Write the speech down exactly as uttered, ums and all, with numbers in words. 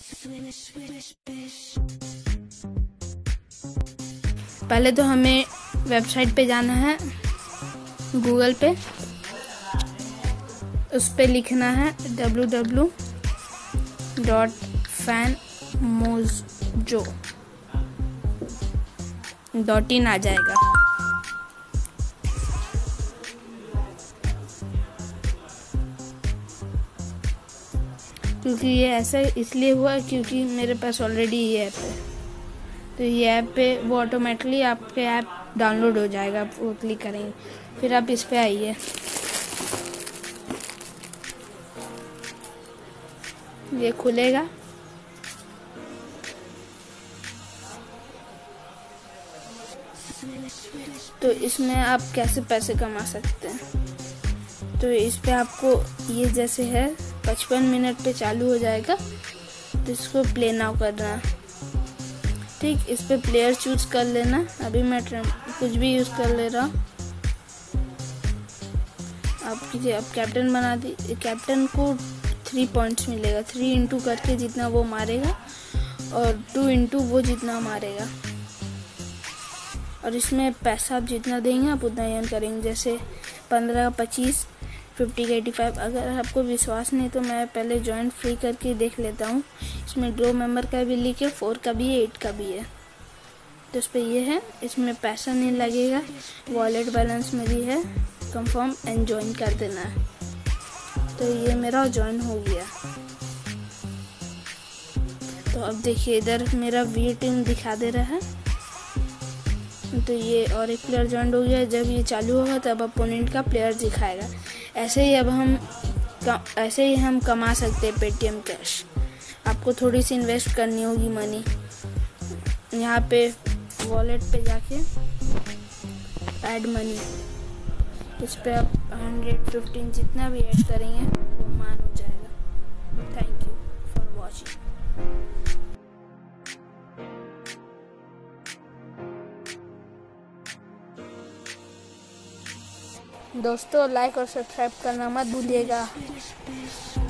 पहले तो हमें वेबसाइट पे जाना है, गूगल पे, उस पे लिखना है W W W dot Fanmojo dot in आ जाएगा। क्योंकि ये ऐसा इसलिए हुआ क्योंकि मेरे पास ऑलरेडी ये ऐप है, तो ये ऐप पे वो ऑटोमेटिकली आपके ऐप डाउनलोड हो जाएगा। आप वो क्लिक करेंगे, फिर आप इस पे आइए, ये खुलेगा। तो इसमें आप कैसे पैसे कमा सकते हैं, तो इस पे आपको ये जैसे है पचपन मिनट पे चालू हो जाएगा, तो इसको प्ले नाउ करना है। ठीक, इस पे प्लेयर चूज कर लेना। अभी मैं कुछ भी यूज कर ले रहा हूँ। आप कीजिए, आप कैप्टन बना दी। कैप्टन को थ्री पॉइंट्स मिलेगा, थ्री इंटू करके जितना वो मारेगा और टू इंटू वो जितना मारेगा। और इसमें पैसा आप जितना देंगे आप उतना अर्न करेंगे, जैसे पंद्रह, पच्चीस, फिफ्टी का एटी फाइव। अगर आपको विश्वास नहीं तो मैं पहले ज्वाइन फ्री करके देख लेता हूँ। इसमें ग्रो मेंबर का भी लिख है, फोर का भी है, एट का भी है। तो इस पर ये है, इसमें पैसा नहीं लगेगा, वॉलेट बैलेंस मेरी है। कंफर्म एंड ज्वाइन कर देना है। तो ये मेरा ज्वाइन हो गया। तो अब देखिए इधर मेरा वी टीम दिखा दे रहा है। तो ये और एक प्लेयर ज्वाइन हो गया। जब ये चालू होगा तब अपोनेंट का प्लेयर दिखाएगा। ऐसे ही अब हम ऐसे ही हम कमा सकते हैं पेटीएम कैश। आपको थोड़ी सी इन्वेस्ट करनी होगी मनी। यहाँ पे वॉलेट पे जाके ऐड मनी, इस पे आप हंड्रेड फिफ्टीन जितना भी ऐड करेंगे वो मान हो जाएगा। Thank you for watching. दोस्तों लाइक और सब्सक्राइब करना मत भूलिएगा।